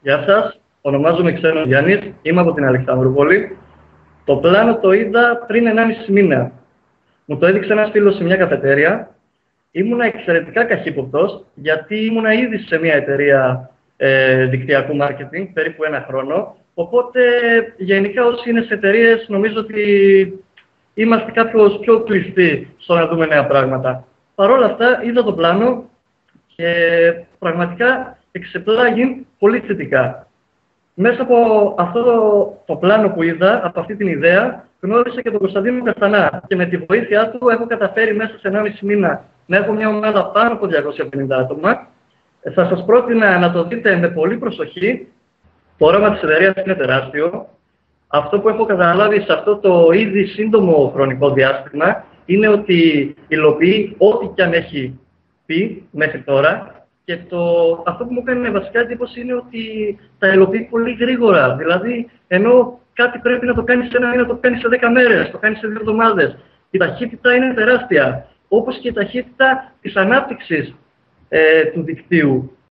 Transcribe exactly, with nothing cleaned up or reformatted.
Γεια σας, ονομάζομαι Ξένος Γιάννης, είμαι από την Αλεξανδρούπολη. Το πλάνο το είδα πριν ενάμιση μήνα. Μου το έδειξε ένας φίλος σε μια καφετέρια. Ήμουνα εξαιρετικά καχύποπτος, γιατί ήμουνα ήδη σε μια εταιρεία ε, δικτυακού μάρκετινγκ, περίπου ένα χρόνο. Οπότε, γενικά, όσοι είναι σε εταιρείες, νομίζω ότι είμαστε κάποιος πιο κλειστοί στο να δούμε νέα πράγματα. Παρ' όλα αυτά, είδα το πλάνο και πραγματικά εξεπλάγει πολύ θετικά. Μέσα από αυτό το πλάνο που είδα, από αυτή την ιδέα, γνώρισα και τον Κωνσταντίνο Καστανά και με τη βοήθειά του έχω καταφέρει μέσα σε ενάμιση μήνα να έχω μια ομάδα πάνω από διακόσια πενήντα άτομα. Θα σας πρότεινα να το δείτε με πολύ προσοχή. Το όραμα της εταιρείας είναι τεράστιο. Αυτό που έχω καταλάβει σε αυτό το ήδη σύντομο χρονικό διάστημα είναι ότι υλοποιεί ό,τι και αν έχει πει μέχρι τώρα. Και το, αυτό που μου έκανε βασικά εντύπωση είναι ότι τα υλοποιεί πολύ γρήγορα. Δηλαδή, ενώ κάτι πρέπει να το κάνει σε ένα μήνα, το κάνει σε δέκα μέρες, το κάνει σε δύο εβδομάδες. Η ταχύτητα είναι τεράστια. Όπως και η ταχύτητα της ανάπτυξης ε, του δικτύου.